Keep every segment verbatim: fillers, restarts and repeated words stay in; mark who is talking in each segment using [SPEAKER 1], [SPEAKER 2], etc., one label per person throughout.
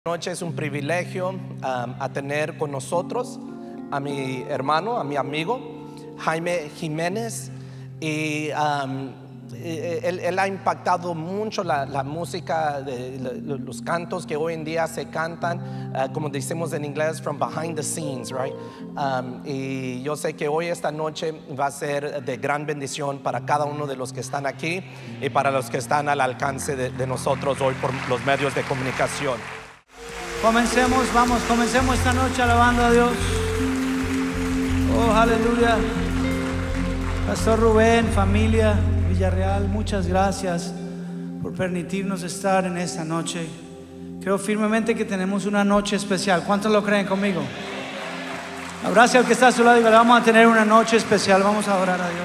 [SPEAKER 1] Noche es un privilegio um, a tener con nosotros a mi hermano, a mi amigo Jaime Jiménez, y um, él, él ha impactado mucho la, la música, de, de, los cantos que hoy en día se cantan, uh, como decimos en inglés, from behind the scenes, right? Um, y yo sé que hoy, esta noche, va a ser de gran bendición para cada uno de los que están aquí y para los que están al alcance de, de nosotros hoy por los medios de comunicación.
[SPEAKER 2] Comencemos, vamos, comencemos esta noche alabando a Dios. Oh, aleluya. Pastor Rubén, familia Villarreal, muchas gracias por permitirnos estar en esta noche. Creo firmemente que tenemos una noche especial. ¿Cuántos lo creen conmigo? Abrace al que está a su lado y vamos a tener una noche especial. Vamos a adorar a Dios.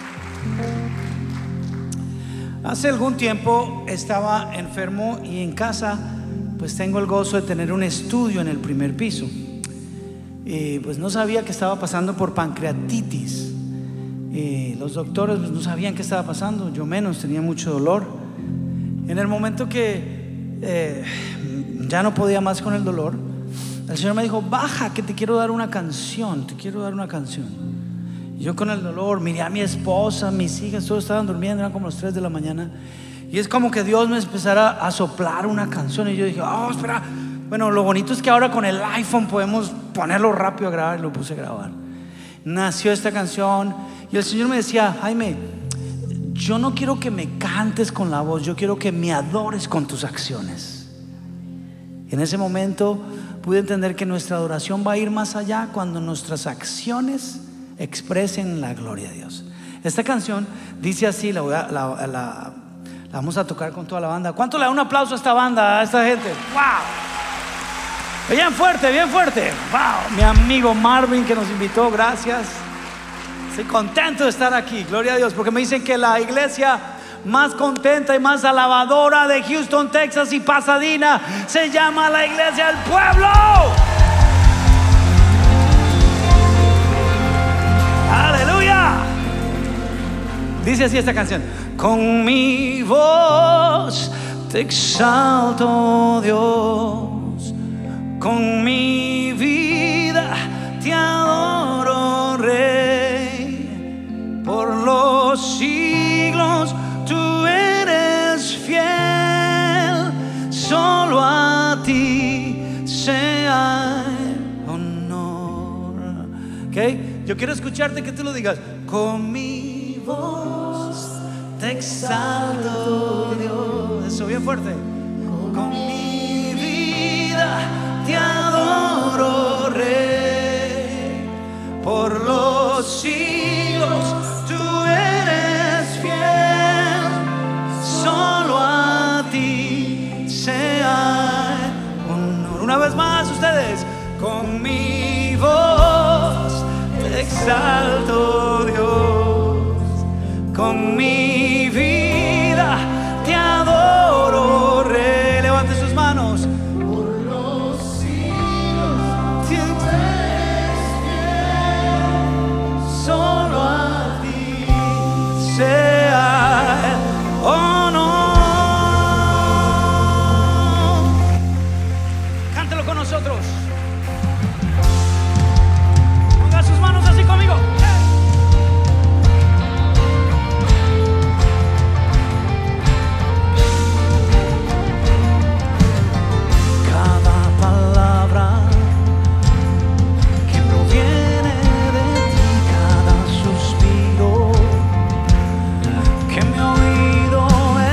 [SPEAKER 2] Hace algún tiempo estaba enfermo y en casa pues tengo el gozo de tener un estudio en el primer piso. Y pues no sabía que estaba pasando por pancreatitis. Y los doctores pues no sabían qué estaba pasando, yo menos, tenía mucho dolor. En el momento que eh, ya no podía más con el dolor, el Señor me dijo: baja, que te quiero dar una canción, te quiero dar una canción. Y yo con el dolor miré a mi esposa, mis hijas, todos estaban durmiendo, eran como las tres de la mañana. Y es como que Dios me empezara a soplar una canción. Y yo dije: oh, espera. Bueno, lo bonito es que ahora con el iPhone podemos ponerlo rápido a grabar. Y lo puse a grabar. Nació esta canción. Y el Señor me decía: Jaime, yo no quiero que me cantes con la voz, yo quiero que me adores con tus acciones. Y en ese momento pude entender que nuestra adoración va a ir más allá cuando nuestras acciones expresen la gloria de Dios. Esta canción dice así, la voy a, la, la La vamos a tocar con toda la banda. ¿Cuánto le da un aplauso a esta banda, a esta gente? ¡Wow! Bien fuerte, bien fuerte. ¡Wow! Mi amigo Marvin que nos invitó, gracias. Estoy contento de estar aquí, gloria a Dios, porque me dicen que la iglesia más contenta y más alabadora de Houston, Texas y Pasadena se llama la Iglesia del Pueblo. ¡Aleluya! Dice así esta canción: con mi voz te exalto, Dios, con mi vida te adoro, Rey, por los siglos tú eres fiel, solo a ti sea el honor. ¿Ok? Yo quiero escucharte que tú lo digas: con mi voz te exalto, Dios. Eso bien fuerte. Con mi vida te adoro, Rey, por los siglos tú eres fiel, solo a ti sea honor. Una vez más ustedes: con mi voz te exalto, Dios, con mi vida te adoro, Rey. Levante sus manos. Por los siglos tú eres fiel, solo a ti sea el honor. Cántelo con nosotros. Ponga sus manos así conmigo.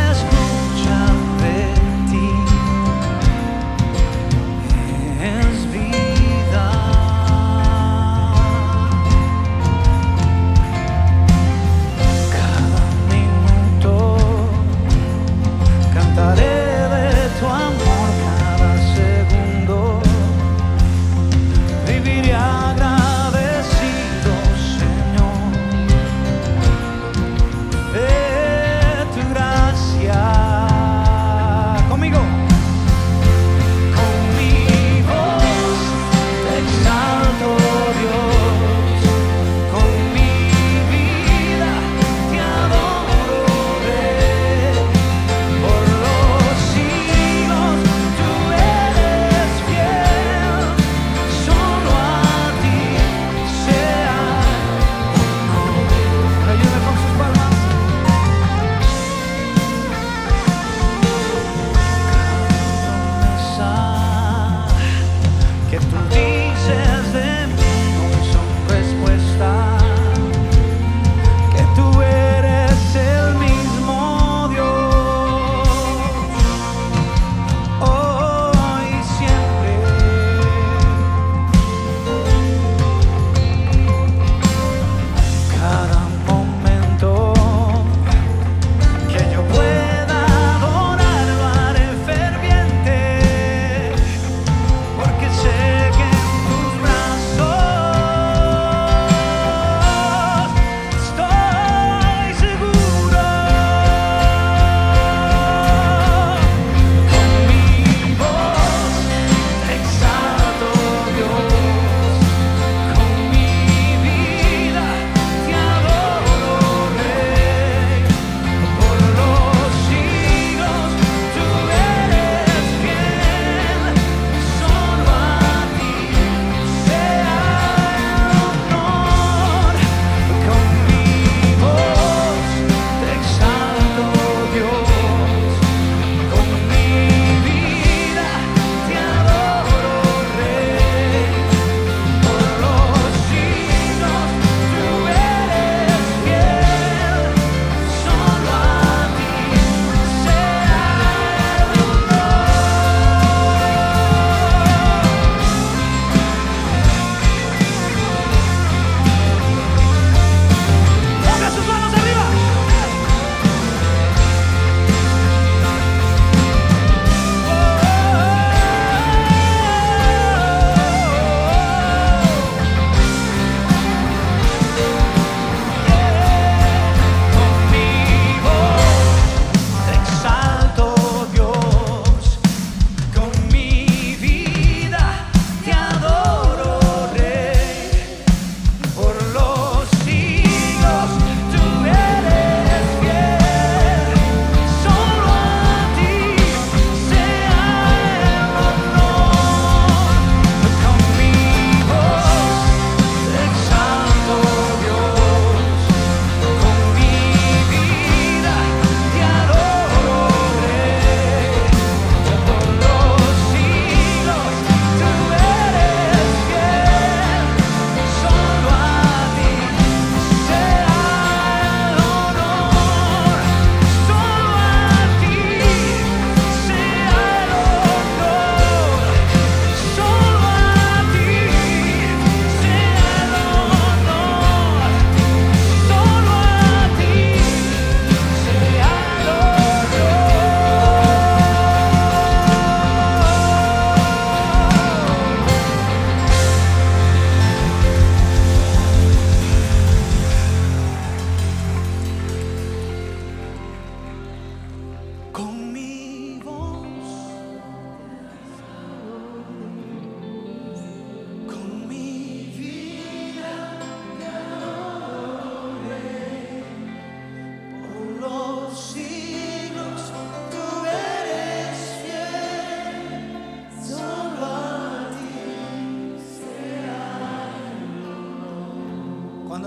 [SPEAKER 2] Es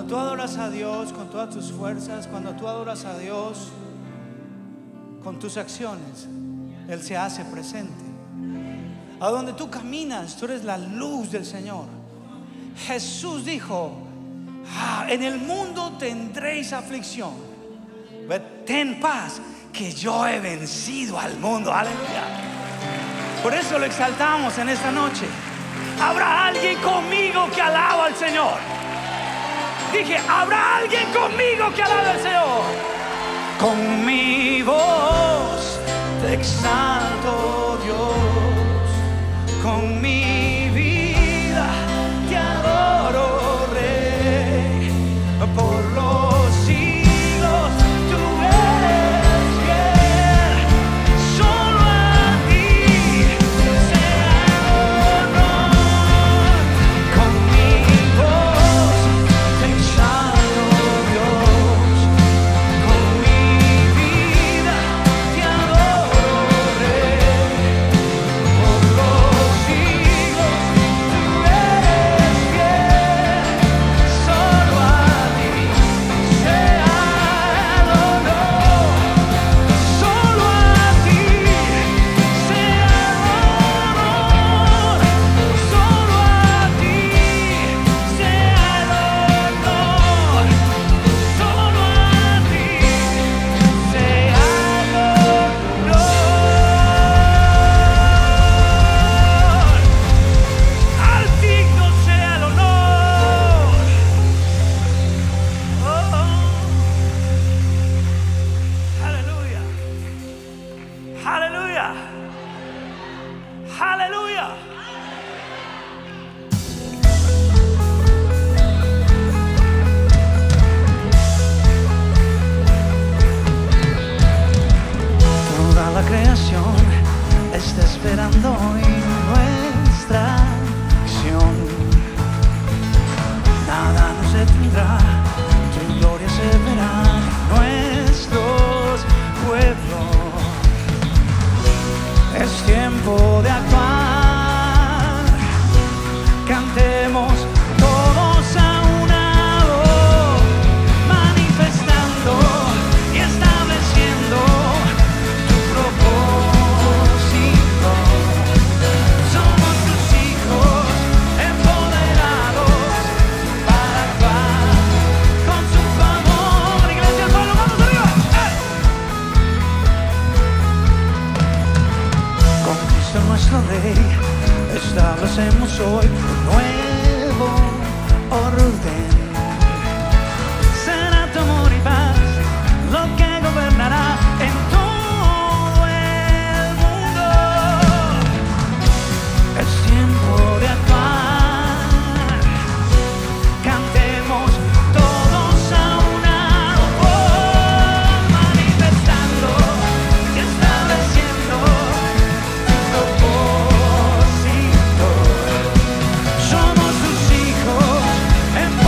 [SPEAKER 2] Cuando tú adoras a Dios con todas tus fuerzas, cuando tú adoras a Dios con tus acciones, Él se hace presente. A donde tú caminas, tú eres la luz del Señor. Jesús dijo: ah, en el mundo tendréis aflicción, pero ten paz, que yo he vencido al mundo. Aleluya. Por eso lo exaltamos en esta noche. Habrá alguien conmigo que alaba al Señor. Dije, habrá alguien conmigo que alabe al Señor. Con mi voz te exalto, Dios. Con mi vida te adoro, Rey. Por los siglos tú eres fiel. Solo a ti sea honor. Con mi voz te exalto, Dios. Con mi vida te adoro, Rey. Por los siglos tú eres fiel. Solo a ti sea el honor. Solo a ti sea el honor. Solo a ti sea el honor. Solo a ti sea el honor. Al digno sea el honor. Oh, aleluya. Aleluya. Aleluya. Toda la creación está esperando hoy nuestra acción. Nada nos detendrá, tu gloria se verá en nuestros pueblos. Es tiempo de actuar. Cantemos todos a una voz, manifestando y estableciendo tu propósito. Somos tus hijos empoderados para actuar con su favor. Iglesia, el pueblo, vamos arriba. ¡Hey! Con Cristo nuestro Rey establecemos hoy un nuevo orden. Será tu amor y paz lo que gobernará en todo el mundo. Es tiempo de actuar. Cantemos todos a una voz, manifestando y estableciendo tu propósito. Somos tus hijos en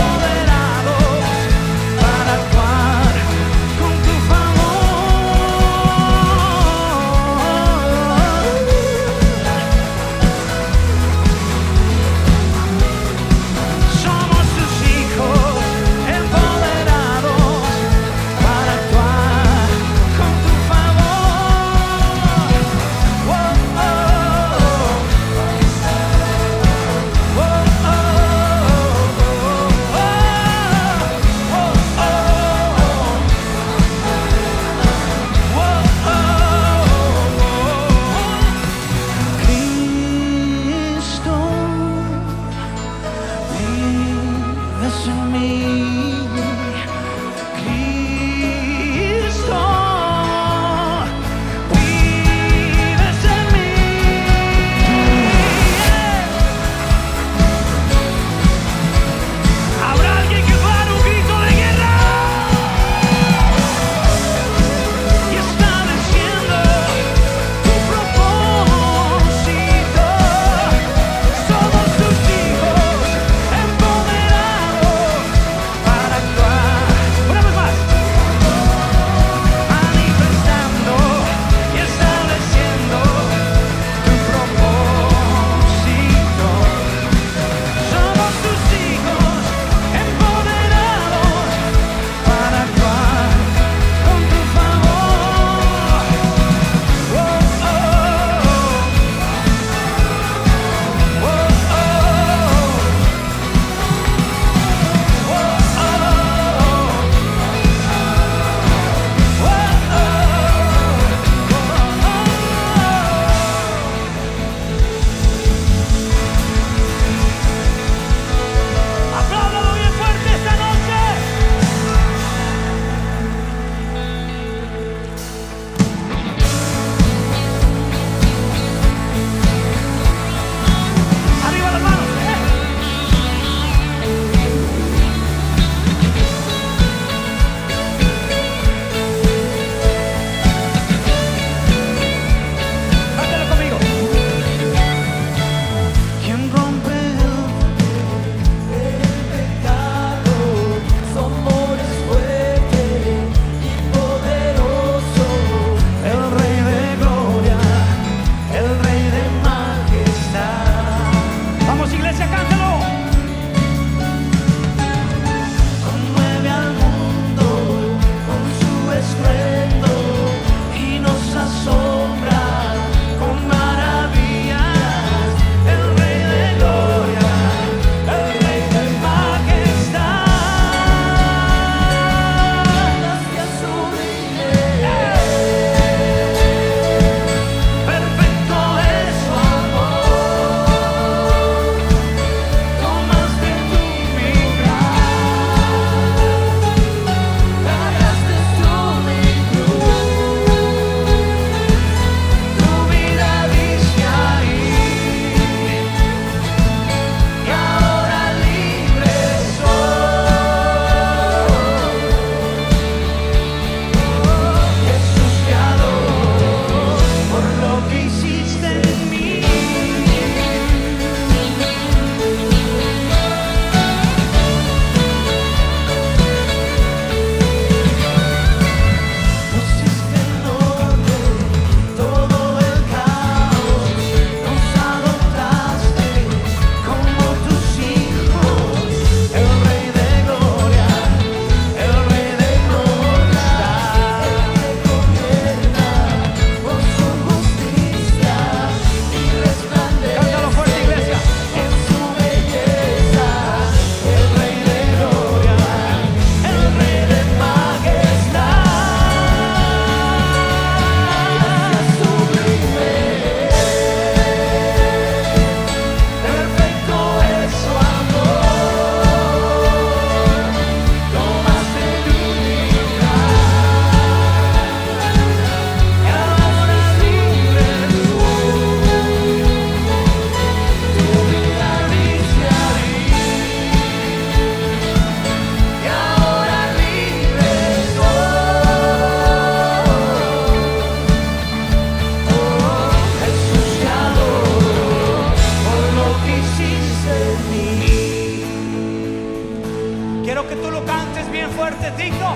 [SPEAKER 2] quiero que tú lo cantes bien fuerte, digno.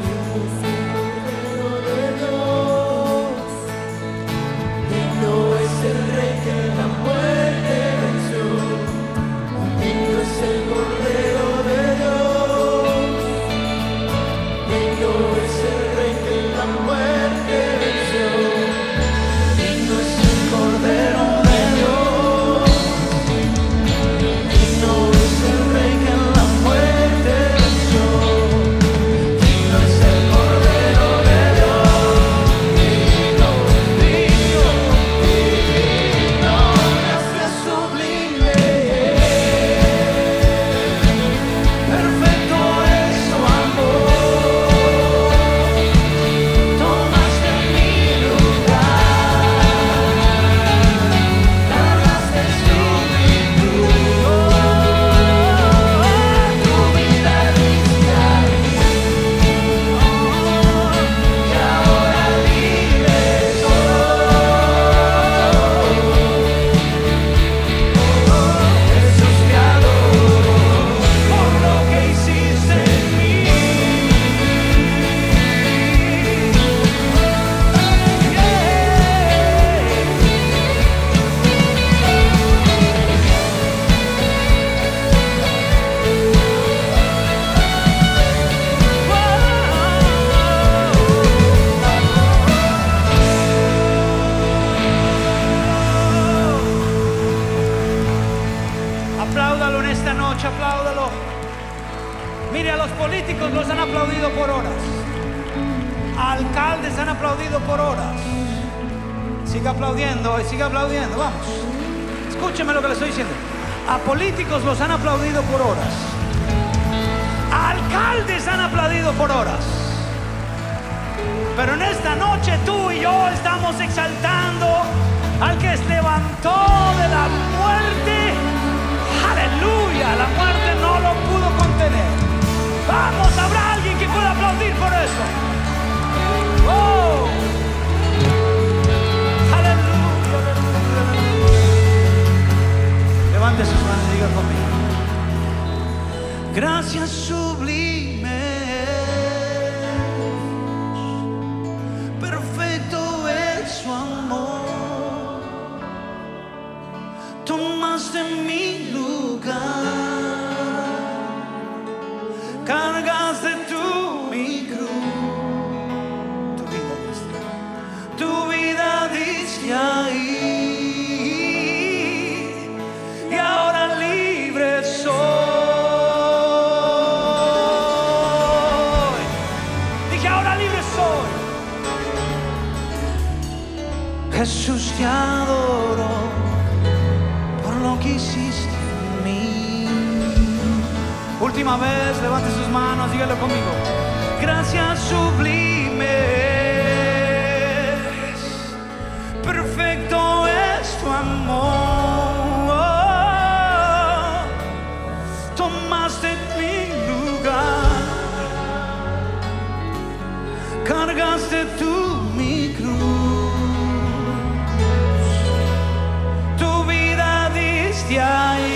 [SPEAKER 3] Es el rey que la muerte venció, digno es el Cordero de Dios, digno es el rey que la muerte venció, digno es el Cordero de Dios, digno es el rey que la muerte venció, digno es el Cordero de Dios, digno, digno.
[SPEAKER 2] Apláudalo en esta noche, apláudalo. Mire, a los políticos los han aplaudido por horas. A alcaldes han aplaudido por horas. Siga aplaudiendo, siga aplaudiendo, vamos. Escúcheme lo que le estoy diciendo. A políticos los han aplaudido por horas. A alcaldes han aplaudido por horas. Pero en esta noche tú y yo estamos exaltando al que se levantó de la muerte. Aleluya, la muerte no lo pudo contener. Vamos, habrá alguien que pueda aplaudir por eso. Oh, aleluya, aleluya. Levante sus manos y diga conmigo: gracias sublime, perfecto es su amor, tomaste mi lugar, cargaste tú mi cruz, tu vida diste, tu vida diste ahí, y ahora libre soy. Dije, ahora libre soy. Jesús, te adoro por lo que hiciste en mí. Última vez, levante sus manos, dígalo conmigo: gracias sublimes, perfecto es tu amor, tomaste mi lugar, cargaste tú mi cruz, tu vida diste ahí.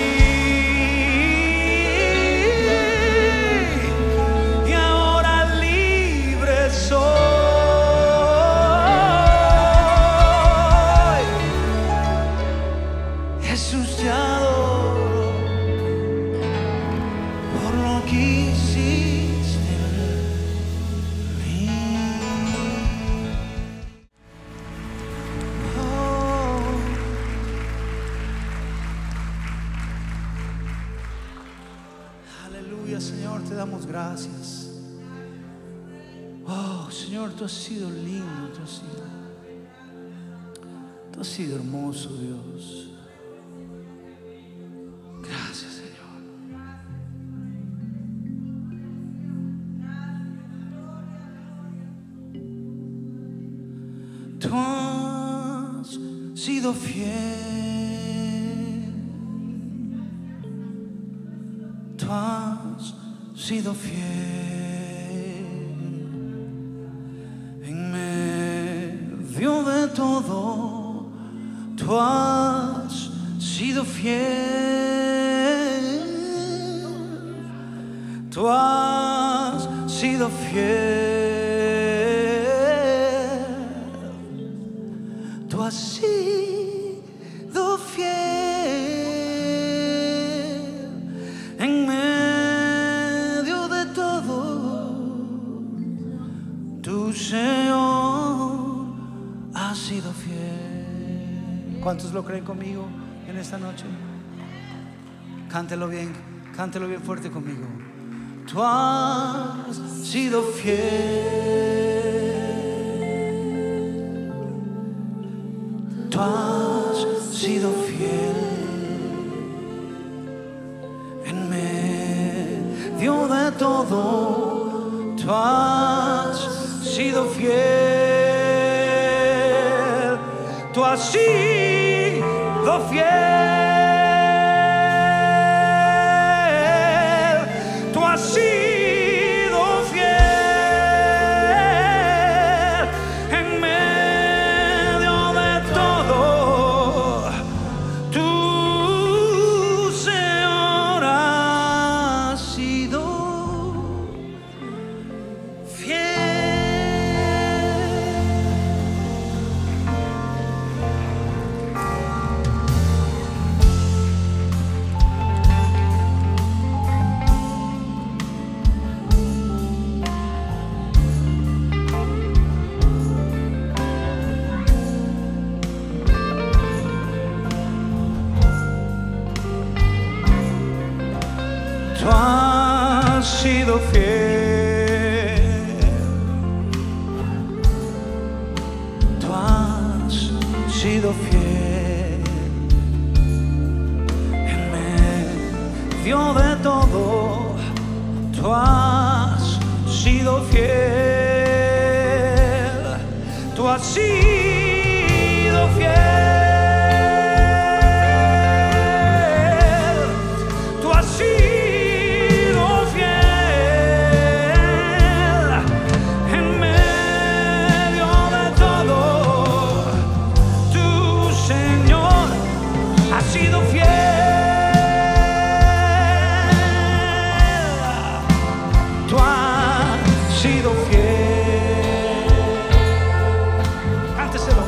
[SPEAKER 2] Señor, te damos gracias. Oh, Señor, tú has sido lindo, tú has sido, tú has sido hermoso, Dios. Gracias, Señor. Tú has sido fiel, tú has sido fiel en medio de todo. Tú has sido fiel, tú has sido fiel, tú has sido fiel en medio de todo. Tu Señor ha sido fiel. ¿Cuántos lo creen conmigo en esta noche? Cántelo bien, cántelo bien fuerte conmigo. Tú has sido fiel, tú has sido fiel en medio de todo. Tú has sido fiel, tú has sido fiel. Tú has sido fiel, tú has sido fiel en medio de todo. Tú has sido fiel, tú has sido fiel. Sido fiel. Cánteselo.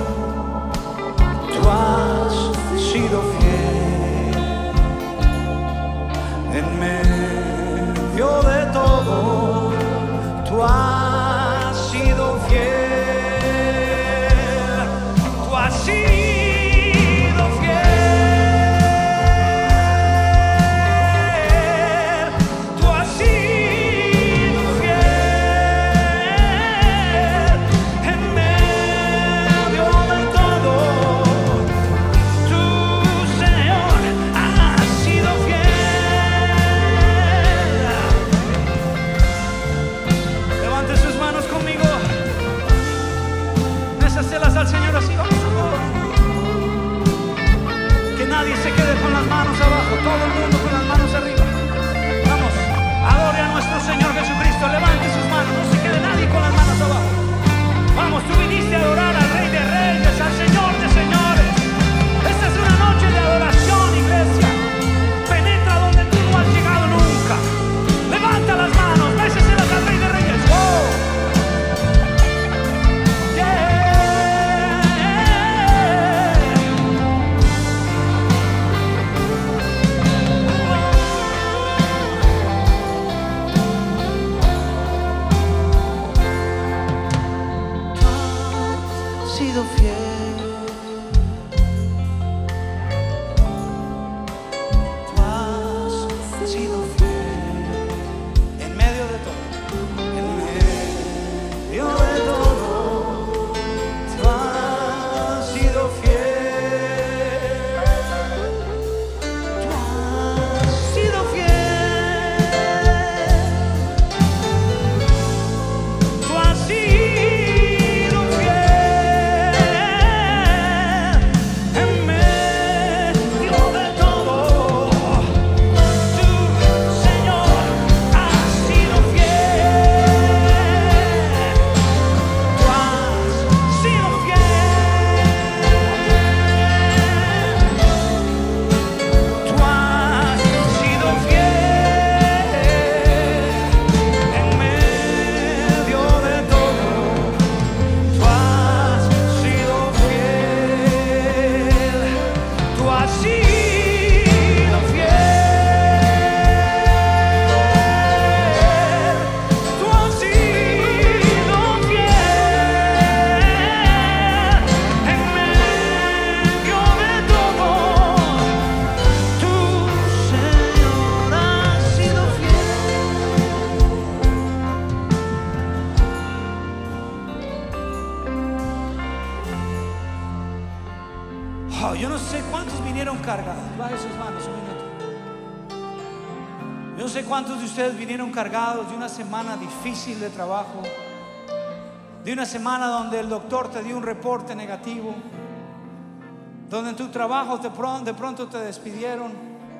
[SPEAKER 2] Yo no sé cuántos de ustedes vinieron cargados de una semana difícil de trabajo, de una semana donde el doctor te dio un reporte negativo, donde en tu trabajo de pronto, de pronto te despidieron,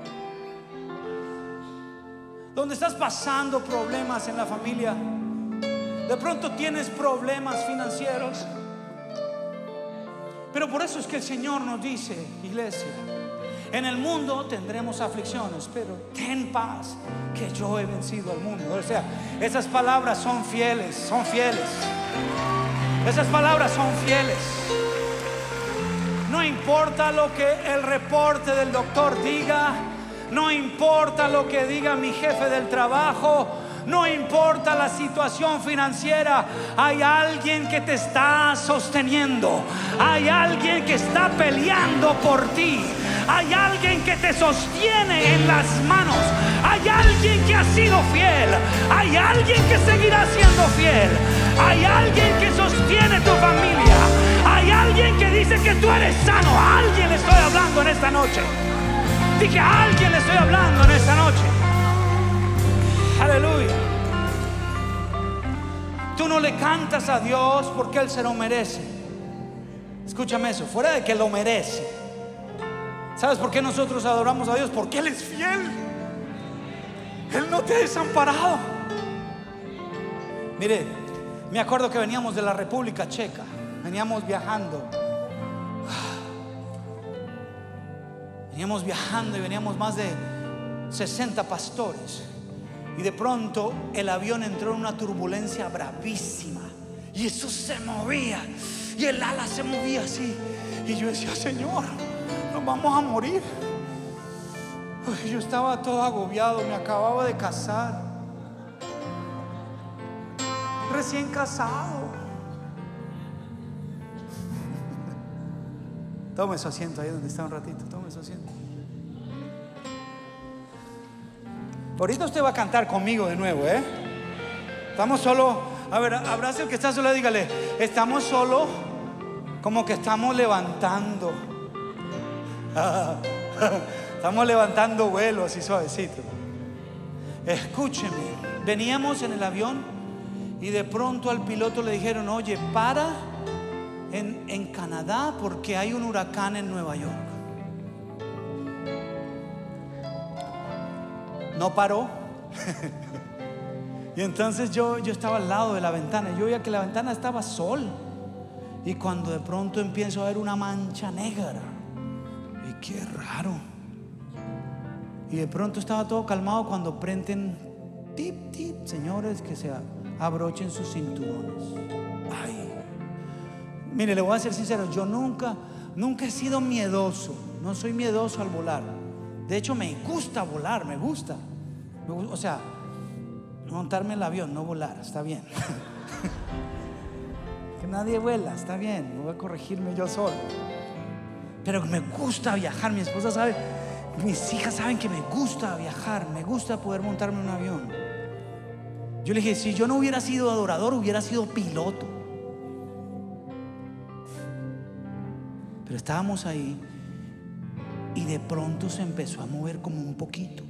[SPEAKER 2] donde estás pasando problemas en la familia, de pronto tienes problemas financieros. Pero por eso es que el Señor nos dice, iglesia, en el mundo tendremos aflicciones, pero ten paz, que yo he vencido al mundo. O sea, esas palabras son fieles, son fieles. Esas palabras son fieles. No importa lo que el reporte del doctor diga, no importa lo que diga mi jefe del trabajo, no importa la situación financiera, hay alguien que te está sosteniendo, hay alguien que está peleando por ti, hay alguien que te sostiene en las manos, hay alguien que ha sido fiel, hay alguien que seguirá siendo fiel, hay alguien que sostiene tu familia, hay alguien que dice que tú eres sano. A alguien le estoy hablando en esta noche. Dije, a alguien le estoy hablando en esta noche. Aleluya. Tú no le cantas a Dios porque Él se lo merece. Escúchame eso, fuera de que lo merece. ¿Sabes por qué nosotros adoramos a Dios? Porque Él es fiel. Él no te ha desamparado. Mire, me acuerdo que veníamos de la República Checa, veníamos viajando. Veníamos viajando y veníamos más de sesenta pastores. Y de pronto el avión entró en una turbulencia bravísima. Y eso se movía. Y el ala se movía así. Y yo decía, Señor, nos vamos a morir. Ay, yo estaba todo agobiado. Me acababa de casar. Recién casado. Tome su asiento ahí donde está un ratito. Tome su asiento. Ahorita usted va a cantar conmigo de nuevo, ¿eh? Estamos solo. A ver, abrace al que está solo y dígale, estamos solo como que estamos levantando. Estamos levantando vuelo así suavecito. Escúcheme, veníamos en el avión y de pronto al piloto le dijeron, oye, para en, en Canadá porque hay un huracán en Nueva York. No paró. Y entonces yo, yo estaba al lado de la ventana. Yo veía que la ventana estaba sol. Y cuando de pronto empiezo a ver una mancha negra, y qué raro. Y de pronto estaba todo calmado cuando prenden tip, tip, señores, que se abrochen sus cinturones. Ay, mire, le voy a ser sincero, yo nunca, nunca he sido miedoso. No soy miedoso al volar. De hecho me gusta volar, me gusta. O sea, montarme en el avión, no volar, está bien. Que nadie vuela, está bien, no voy a corregirme yo solo. Pero me gusta viajar, mi esposa sabe, mis hijas saben que me gusta viajar, me gusta poder montarme en un avión. Yo le dije, si yo no hubiera sido adorador, hubiera sido piloto. Pero estábamos ahí y de pronto se empezó a mover como un poquito.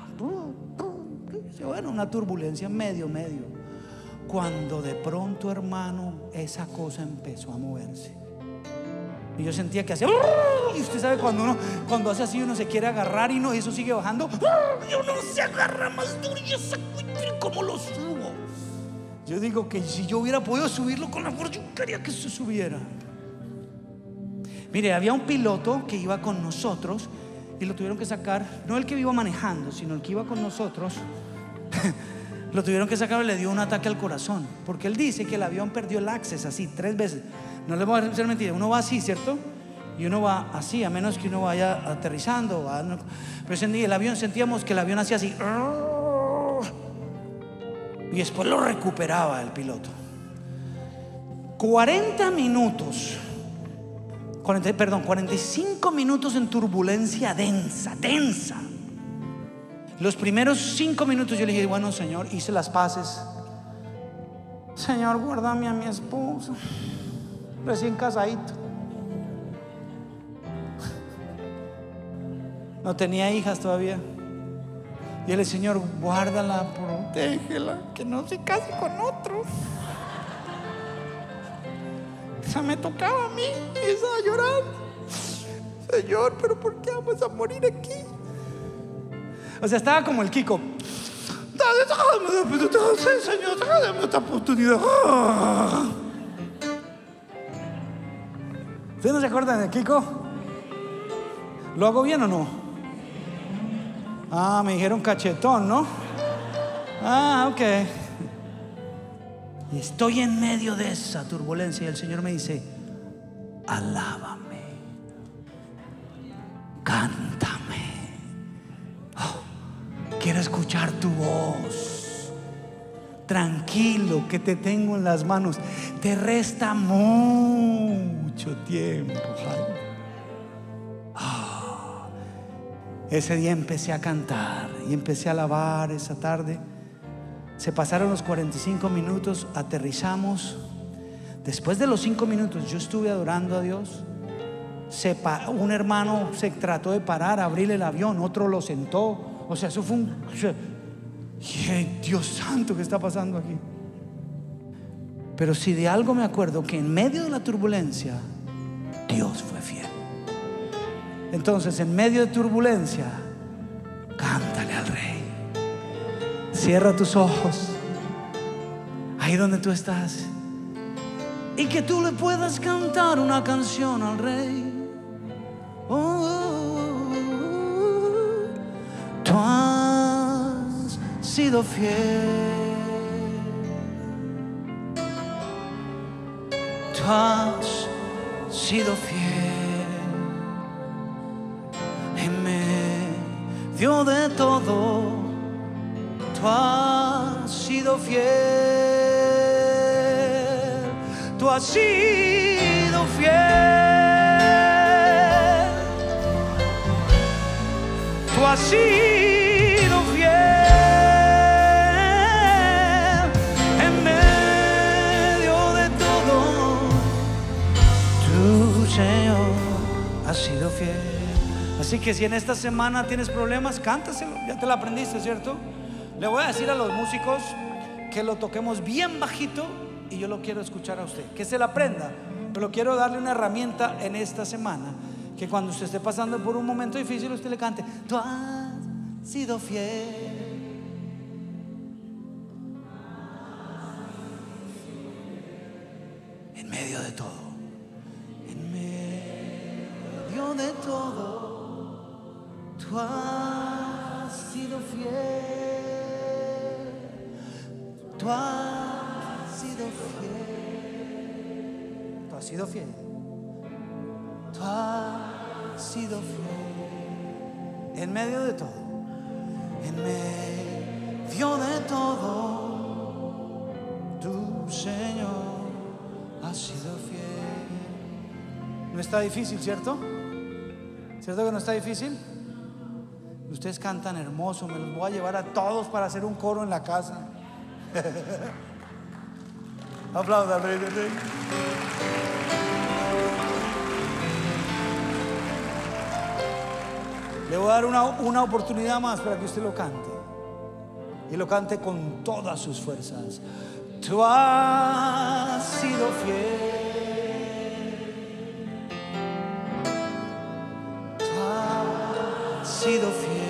[SPEAKER 2] Bueno, una turbulencia medio, medio. Cuando de pronto, hermano, esa cosa empezó a moverse. Y yo sentía que hacía. Y usted sabe cuando uno, cuando hace así, uno se quiere agarrar y no, y eso sigue bajando. Y uno se agarra más duro y esa, ¿cómo lo subo? Yo digo que si yo hubiera podido subirlo con la fuerza, yo quería que se subiera. Mire, había un piloto que iba con nosotros y lo tuvieron que sacar, no el que iba manejando, sino el que iba con nosotros. Lo tuvieron que sacar y le dio un ataque al corazón, porque él dice que el avión perdió el access así tres veces. No le voy a hacer mentira, uno va así, ¿cierto? Y uno va así, a menos que uno vaya aterrizando, va, no. Pero el avión, sentíamos que el avión hacía así, y después lo recuperaba el piloto. cuarenta minutos, cuarenta, perdón, cuarenta y cinco minutos en turbulencia densa, densa. Los primeros cinco minutos yo le dije, bueno, Señor, hice las paces. Señor, guárdame a mi esposa, recién casadito. No tenía hijas todavía. Y el Señor, guárdala, protégela, que no se case con otro. O sea, me tocaba a mí y estaba llorando. Señor, pero ¿por qué vamos a morir aquí? O sea, estaba como el Kiko. Señor, dame esta oportunidad. ¿Ustedes no se acuerdan de Kiko? ¿Lo hago bien o no? Ah, me dijeron cachetón, ¿no? Ah, ok. Y estoy en medio de esa turbulencia y el Señor me dice: alábame, cántame. Oh, quiero escuchar tu voz. Tranquilo, que te tengo en las manos. Te resta mucho tiempo, Jaime. Oh, ese día empecé a cantar y empecé a alabar esa tarde. Se pasaron los cuarenta y cinco minutos, aterrizamos. Después de los cinco minutos yo estuve adorando a Dios. Se pa- un hermano se trató de parar, abrir el avión, otro lo sentó. O sea, eso fue un... O sea, ¡ay, Dios santo! ¿Qué está pasando aquí? Pero si de algo me acuerdo, que en medio de la turbulencia Dios fue fiel. Entonces, en medio de turbulencia, cántale al Rey. Cierra tus ojos ahí donde tú estás y que tú le puedas cantar una canción al Rey. Oh, tú has sido fiel, tú has sido fiel en medio de todo. Tú has sido fiel, tú has sido fiel, tú has sido fiel en medio de todo. Tu Señor has sido fiel. Así que si en esta semana tienes problemas, cántaselo. Ya te la aprendiste, ¿cierto? Le voy a decir a los músicos que lo toquemos bien bajito y yo lo quiero escuchar a usted, que se la aprenda, pero quiero darle una herramienta en esta semana, que cuando usted esté pasando por un momento difícil, usted le cante: tú has sido fiel. En medio de todo, en medio de todo, tú has sido fiel. Tú has sido fiel. Tú has sido fiel. Tú has sido fiel. En medio de todo. En medio de todo. Tu Señor ha sido fiel. No está difícil, ¿cierto? ¿Cierto que no está difícil? Ustedes cantan hermoso. Me los voy a llevar a todos para hacer un coro en la casa. Aplauda al Rey del Rey. Le voy a dar una, una oportunidad más para que usted lo cante, y lo cante con todas sus fuerzas. Tú has sido fiel, tú has sido fiel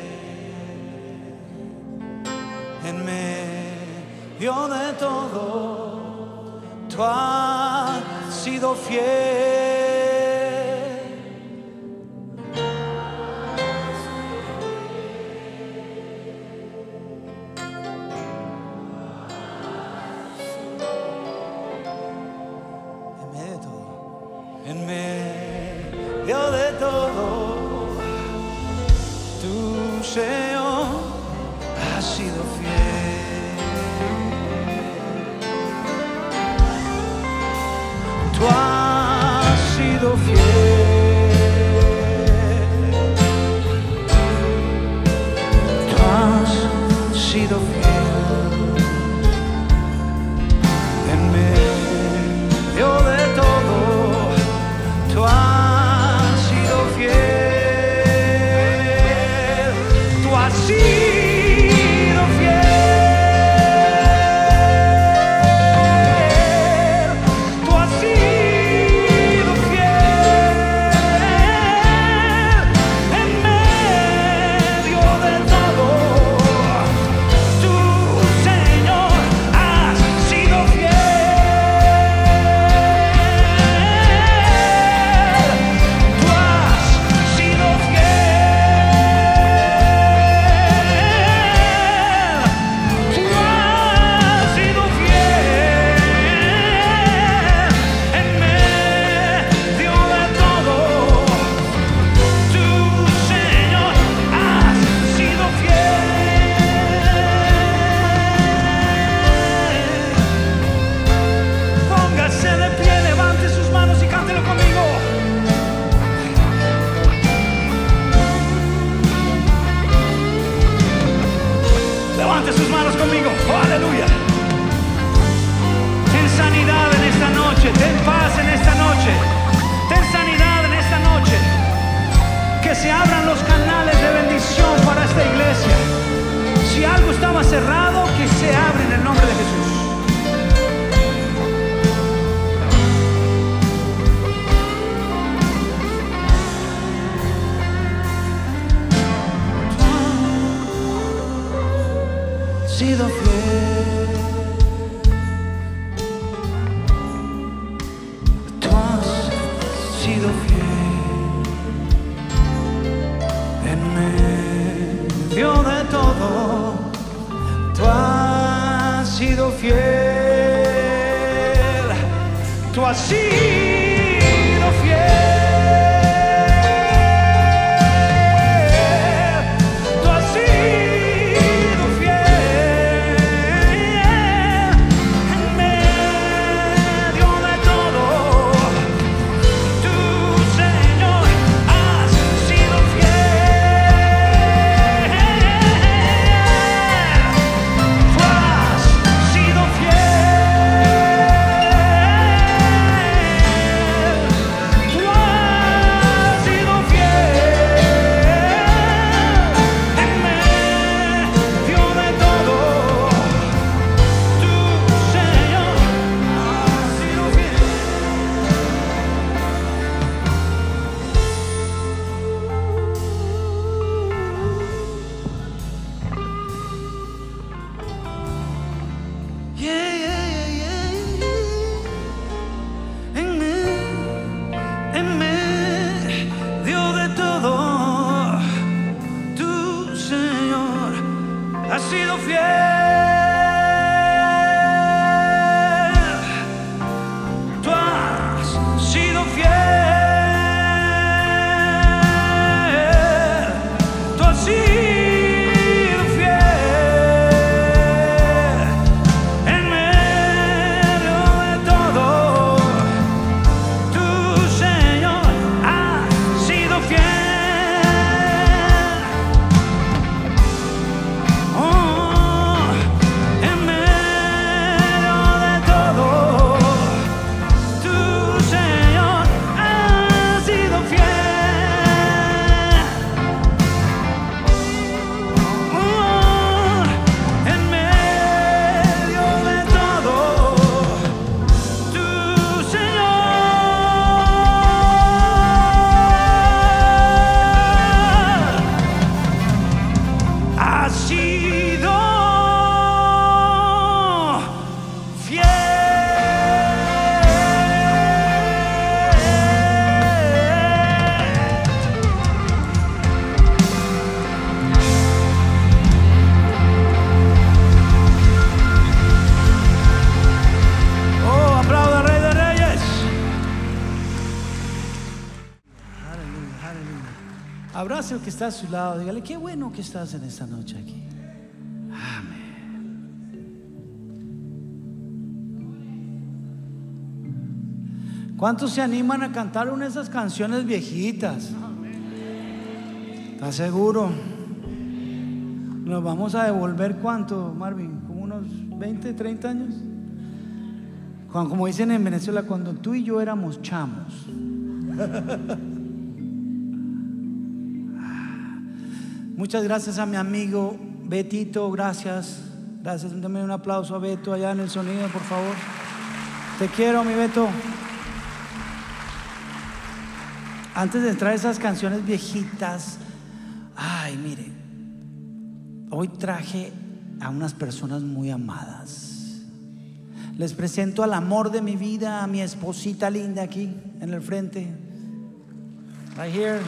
[SPEAKER 2] en medio de todo. Tú has sido fiel. En medio de todo, tu Señor ha sido fiel. Tú has sido fiel. Tú has sido fiel. En medio de todo, tú has sido fiel. Tú has sido conmigo. Oh, aleluya. Ten sanidad en esta noche, ten paz en esta noche, ten sanidad en esta noche. Que se abran los canales de bendición para esta iglesia. Si algo estaba cerrado, que se abra en el nombre de Jesús. Sido fiel, tú has sido fiel en medio de todo, tú has sido fiel, tú has sido fiel. Abrace al que está a su lado, dígale: qué bueno que estás en esta noche aquí. Amén. ¿Cuántos se animan a cantar una de esas canciones viejitas? ¿Estás seguro? Nos vamos a devolver, ¿cuánto, Marvin? ¿Como unos veinte, treinta años? Cuando, como dicen en Venezuela, cuando tú y yo éramos chamos. Muchas gracias a mi amigo Betito, gracias. Gracias, dame un aplauso a Beto allá en el sonido, por favor. Te quiero, mi Beto. Antes de entrar a esas canciones viejitas, ay, mire, hoy traje a unas personas muy amadas. Les presento al amor de mi vida, a mi esposita linda aquí en el frente. Right here.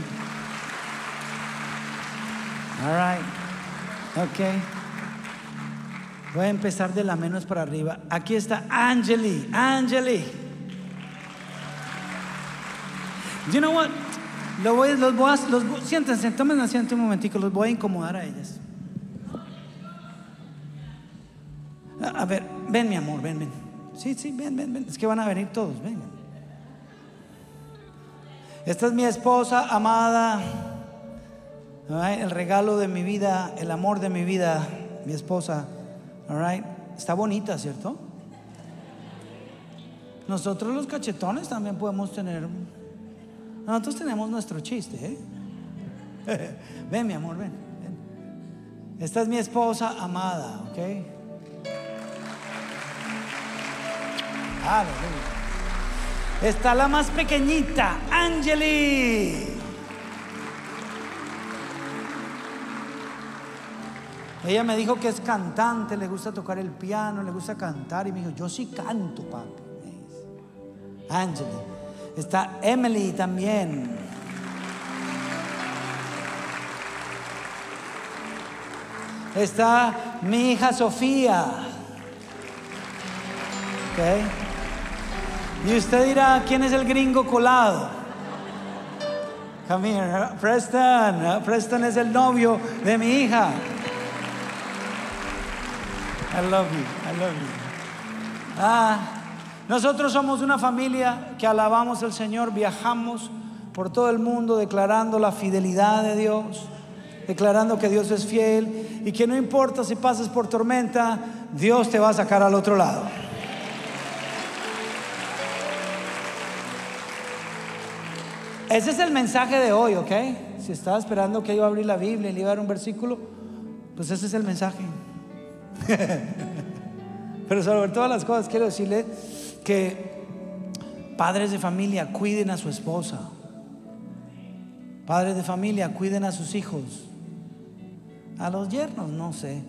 [SPEAKER 2] All right. Okay. Voy a empezar de la menos para arriba. Aquí está Angeli. Angeli. You know what? Lo voy, los voy a, los, siéntense, tomen asiento un momentico. Los voy a incomodar a ellas. A, a ver, ven, mi amor, ven, ven. Sí, sí, ven, ven, ven. Es que van a venir todos, vengan. Esta es mi esposa amada, el regalo de mi vida, el amor de mi vida, mi esposa All right. Está bonita, ¿cierto? Nosotros los cachetones también podemos tener. Nosotros tenemos nuestro chiste, ¿eh? Ven, mi amor, ven, ven. Esta es mi esposa amada, ¿ok? Aleluya. Está la más pequeñita, Angeli. Ella me dijo que es cantante, le gusta tocar el piano, le gusta cantar. Y me dijo, yo sí canto, papi. Angeli. Está Emily también. Está mi hija Sofía. Okay. Y usted dirá, ¿quién es el gringo colado? Come here, Preston. Preston es el novio de mi hija. I love you, I love you. Ah, nosotros somos una familia que alabamos al Señor, viajamos por todo el mundo declarando la fidelidad de Dios, declarando que Dios es fiel y que no importa si pasas por tormenta, Dios te va a sacar al otro lado. Ese es el mensaje de hoy, ¿ok? Si estaba esperando que iba a abrir la Biblia y le iba a dar un versículo, pues ese es el mensaje. Pero sobre todas las cosas quiero decirle que padres de familia cuiden a su esposa, padres de familia cuiden a sus hijos, a los yernos no sé,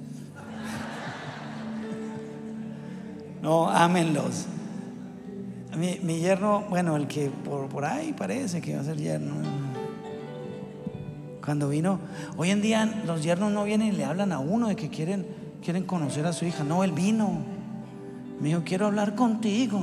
[SPEAKER 2] no, ámenlos. Mi, mi yerno, bueno, el que por, por ahí parece que va a ser yerno, cuando vino, hoy en día los yernos no vienen y le hablan a uno de que quieren quieren conocer a su hija. No, él vino, me dijo, quiero hablar contigo.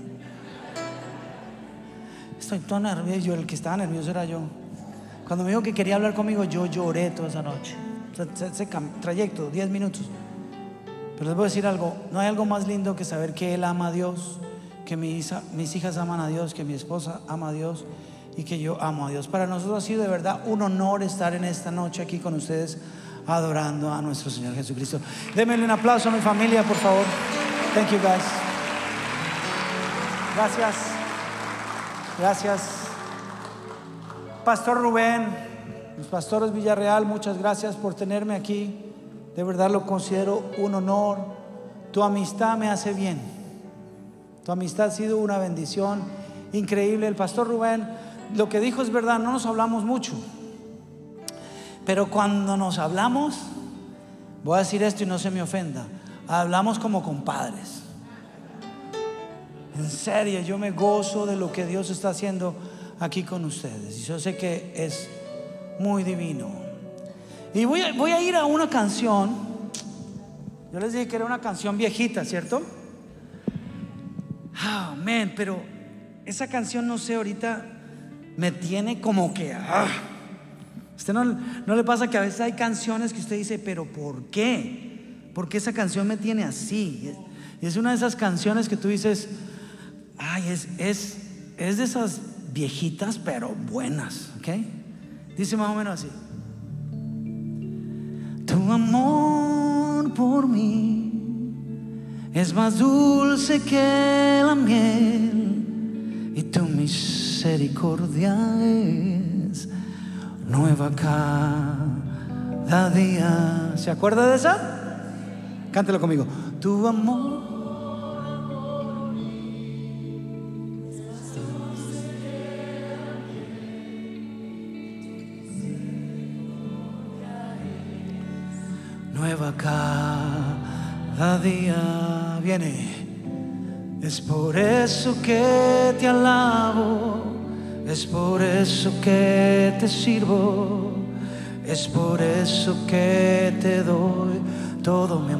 [SPEAKER 2] Estoy todo nervioso. Yo, el que estaba nervioso era yo. Cuando me dijo que quería hablar conmigo, yo lloré toda esa noche. Ese, ese trayecto, diez minutos. Pero les voy a decir algo, no hay algo más lindo que saber que él ama a Dios, que mi hija, mis hijas aman a Dios, que mi esposa ama a Dios y que yo amo a Dios. Para nosotros ha sido de verdad un honor estar en esta noche aquí con ustedes, adorando a nuestro Señor Jesucristo. Denme un aplauso a mi familia, por favor. Thank you, guys. Gracias. Gracias. Pastor Rubén, los pastores Villarreal, muchas gracias por tenerme aquí. De verdad lo considero un honor. Tu amistad me hace bien. Tu amistad ha sido una bendición increíble. El pastor Rubén, lo que dijo es verdad, no nos hablamos mucho. Pero cuando nos hablamos, voy a decir esto y no se me ofenda, hablamos como compadres. En serio, yo me gozo de lo que Dios está haciendo aquí con ustedes. Y yo sé que es muy divino. Y voy a, voy a ir a una canción. Yo les dije que era una canción viejita, ¿cierto? Ah, man, pero esa canción, no sé, ahorita me tiene como que... Ah. ¿Usted no, no le pasa que a veces hay canciones que usted dice, pero ¿por qué? ¿Por qué esa canción me tiene así? Y es una de esas canciones que tú dices, ay, es, es, es de esas viejitas pero buenas, ¿ok? Dice más o menos así: tu amor por mí es más dulce que la miel y tu misericordia es nueva cada día. ¿Se acuerda de esa? Cántelo conmigo. Tu amor nueva cada día. Viene. Es por eso que te alabo, es por eso que te sirvo, es por eso que te doy todo mi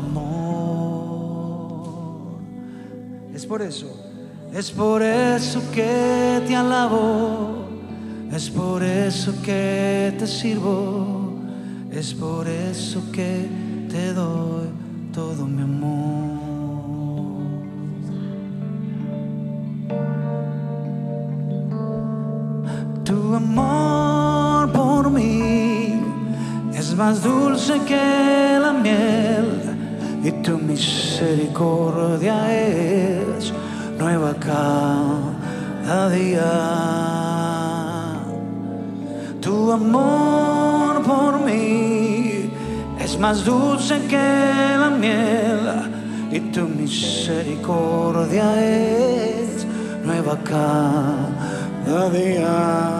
[SPEAKER 2] amor. Es por eso, es por eso que te alabo, es por eso que te sirvo, es por eso que te doy todo mi amor. Tu amor por mí es más dulce que la miel y tu misericordia es nueva cada día. Tu amor por mí es más dulce que la miel y tu misericordia es nueva cada día.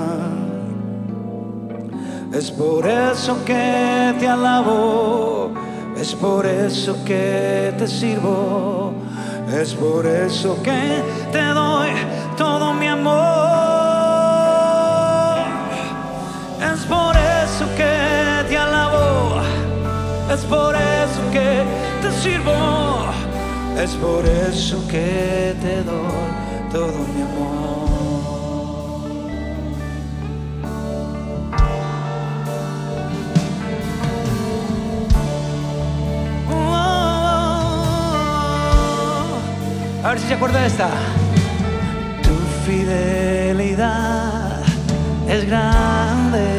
[SPEAKER 2] Es por eso que te alabo, es por eso que te sirvo, es por eso que te doy todo mi amor. Es por eso que te alabo, es por eso que te sirvo, es por eso que te doy todo mi amor. A ver si se acuerda de esta. Tu fidelidad es grande,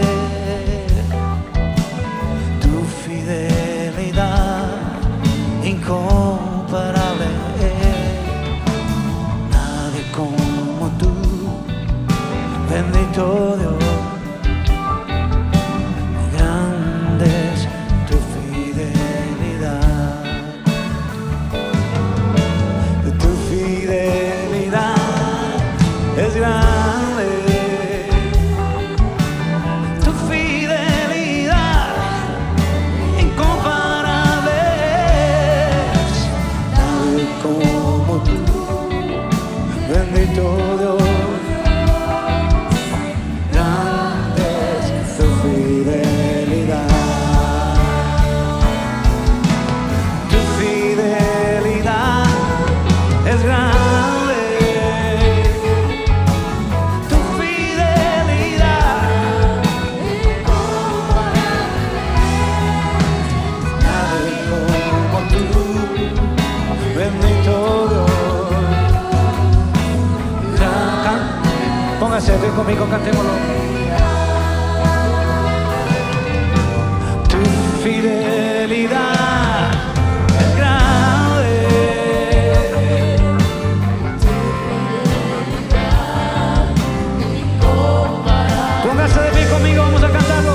[SPEAKER 2] tu fidelidad incomparable. Nadie como tú, bendito Dios. Grande es tu fidelidad. Tu fidelidad es grande, tu fidelidad incomparable. Nadie como tú, bendito Dios. Grande es tu fidelidad. Tu fidelidad es grande, tu fidelidad nadie como tú, bendito Dios. Can- Póngase aquí conmigo, cantémoslo. Tu fidelidad es grande. Póngase de pie conmigo, vamos a cantarlo.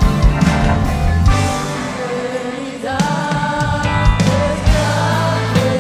[SPEAKER 3] Fidelidad es grande.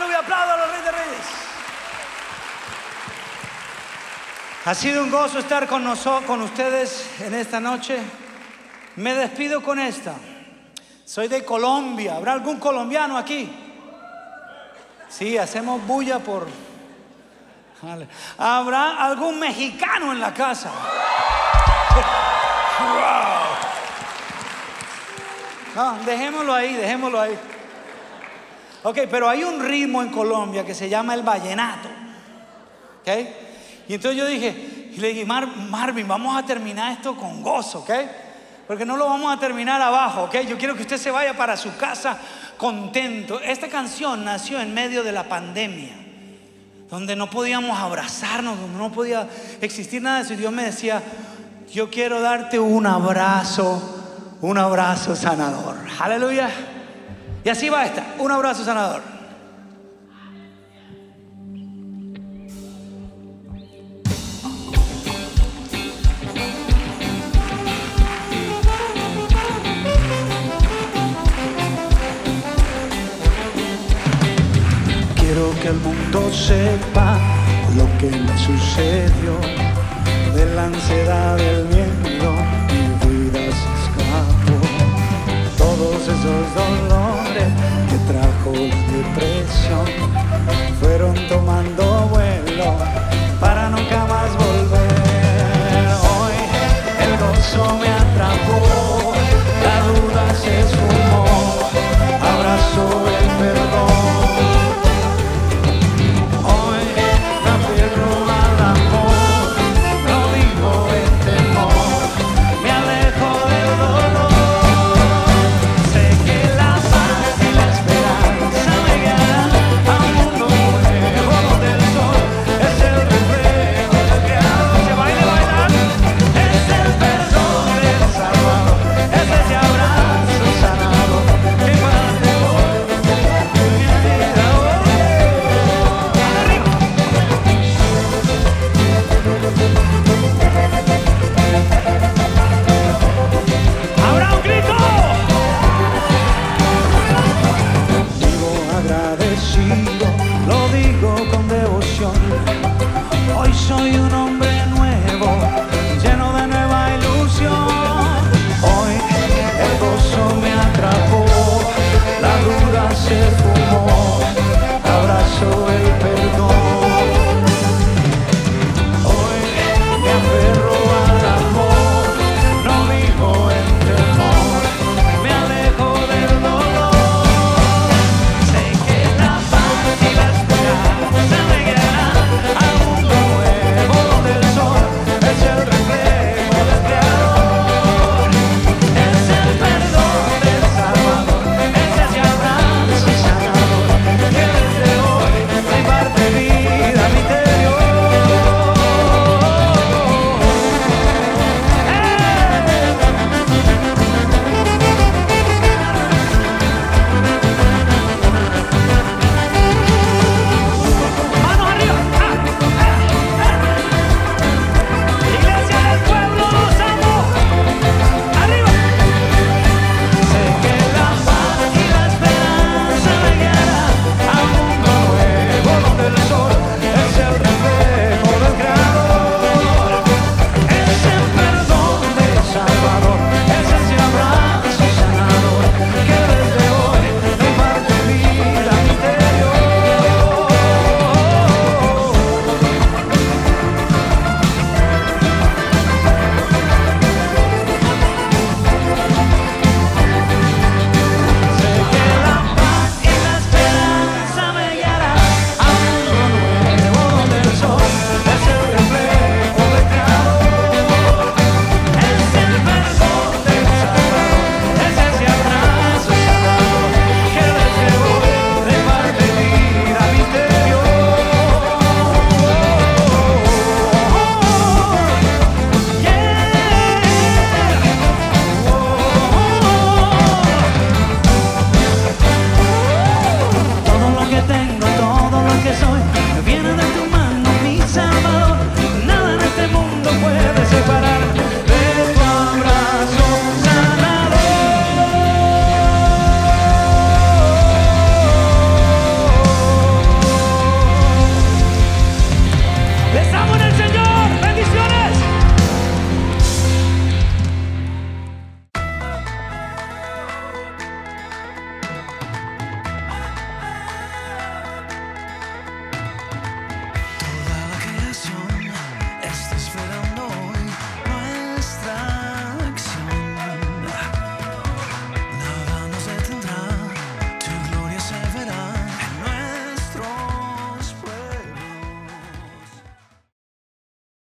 [SPEAKER 2] Aleluya, aplaudo a los Reyes de Reyes. Ha sido un gozo estar con nosotros, con ustedes en esta noche. Me despido con esta. Soy de Colombia. ¿Habrá algún colombiano aquí? Sí, hacemos bulla por... ¿Habrá algún mexicano en la casa? No, dejémoslo ahí, dejémoslo ahí. Ok, pero hay un ritmo en Colombia que se llama el vallenato. Ok. Y entonces yo dije, y le dije, Mar, Marvin, vamos a terminar esto con gozo, ¿ok? Porque no lo vamos a terminar abajo, ¿ok? Yo quiero que usted se vaya para su casa contento. Esta canción nació en medio de la pandemia, donde no podíamos abrazarnos, donde no podía existir nada de eso. Y Dios me decía, yo quiero darte un abrazo, un abrazo sanador. Aleluya. Y así va esta, un abrazo sanador. Quiero que el mundo sepa lo que me sucedió, de la ansiedad, del miedo, mi vida se escapó. Todos esos dolores que trajo la depresión fueron tomando vuelo para nunca más volver. Hoy el gozo me atrapó, la duda se esfumó, abrazó el perdón. Vivo agradecido